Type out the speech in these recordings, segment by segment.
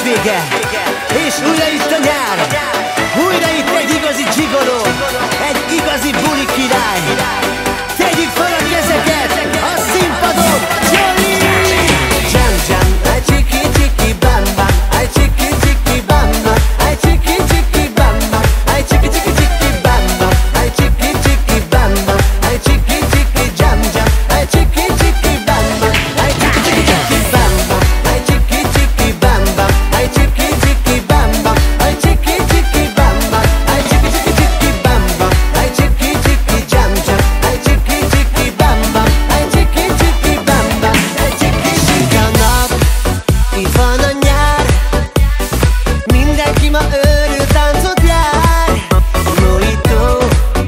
hétvége, és újra itt a nyár. Újra itt egy igazi gigoló, egy igazi buli király. Tegyük fel a kezeket a színpadon, Jolly! Jam jam, ay chiki chiki bam bam, ay chiki chiki bam bam, ay chiki chiki bam bam, ay chiki chiki chiki bam bam, ay chiki chiki bam bam, ay chiki chiki jam jam, ay chiki chiki bam bam, ay chiki chiki chiki bam bam, ay chiki chiki bam bam, ay chiki chiki bam bam, ay chiki chiki bam bam, ay chiki chiki chiki bam bam, ay chiki chiki jam jam, ay chiki chiki bam bam, ay chiki chiki bam bam, ay chiki chiki a nap. Itt van a nyár, mindenki ma őrül táncot jár. Mojito,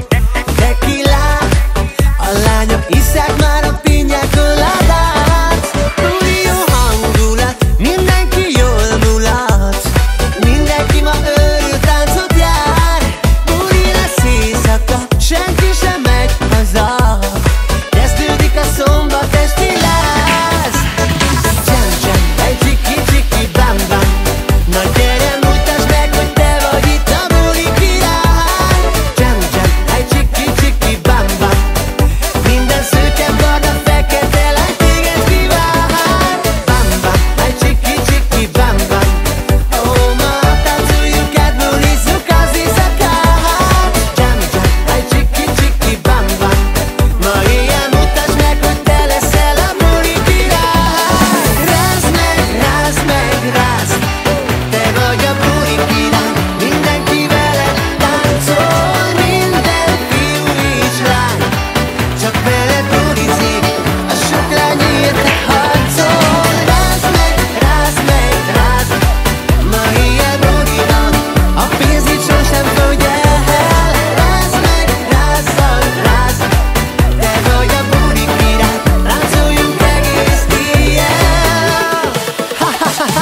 tequila, a lányok isszák már a piña coládát. Új jó hangulat, mindenki jól mulat, mindenki ma őrül táncot jár. Buli lesz éjszaka, senki sem megy haza, kezdődik a szombat esti láz. Jam jam, egy csiki csiki bam bam, na gyere mutasd meg, hogy te vagy itt a buli király. Jam jam, egy csiki csiki bam bam, minden szőke, barna, fekete lány téged kíván. Bam bam, egy csiki csiki bam bam, ó, ma táncoljuk át, bulizzuk az éjszakát. Jam jam, egy csiki csiki bam bam, ma éjjel mutasd meg, hogy te leszel a buli király. Rázd meg, rázd meg, rázd, te vagy a buli király, mindenki veled táncol, minden fiú és lány, csak veled bulizik, a sok lány érte harcol. Rázd meg, rázd meg, rázd, ma éjjel buli van, a pénz itt sosem fogy el. Rázd meg, rázzal, rázd, te vagy a buli király, láncoljunk egész éjjel. Ha-ha-ha-ha!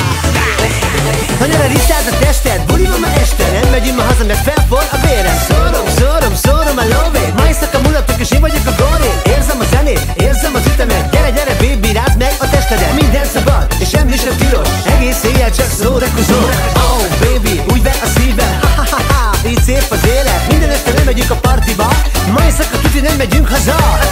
Ha gyere, rittáld a tested, buli van ma este, nem megyünk ma haza, mert felforr a vérem. Szórom, szórom, szórom a lóvét, ma éjszaka mulatok és én vagyok a gorét. Érzem a zenét, érzem az ütemet, gyere, gyere, baby, rázd meg a testedet. Minden szabad, és semmi sem tilos, egész éjjel csak szórakozol. Oh, baby, úgy ver a szívem, ha-ha-ha-ha, így szép az élet. Minden este nem megyünk a partiba, ma éjszaka tuti nem megyünk haza.